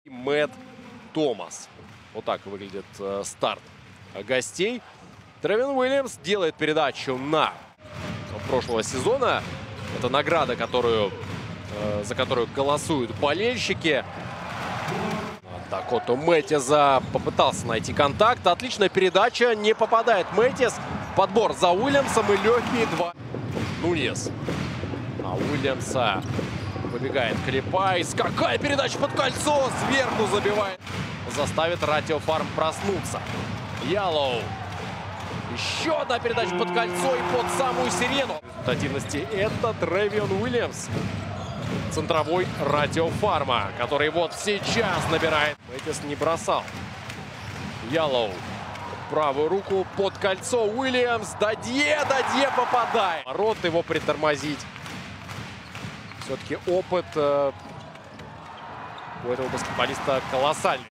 Мэтт Томас. Вот так выглядит старт гостей. Тревин Уильямс делает передачу на прошлого сезона. Это награда, за которую голосуют болельщики. Дакота Мэттиза попытался найти контакт. Отличная передача. Не попадает Мэттиз. Подбор за Уильямсом и легкие два. Нуньес. А Уильямса выбегает Клепайс. Какая передача под кольцо. Сверху забивает. Заставит Ратио Фарм проснуться. Яллоу. Еще одна передача под кольцо и под самую сирену. В результативности это Тревин Уильямс. Центровой Ратио Фарма, который вот сейчас набирает. Мэттиз не бросал. Яллоу. Правую руку под кольцо. Уильямс. Дадье попадает. Рот его притормозить. Все-таки опыт у этого баскетболиста колоссальный.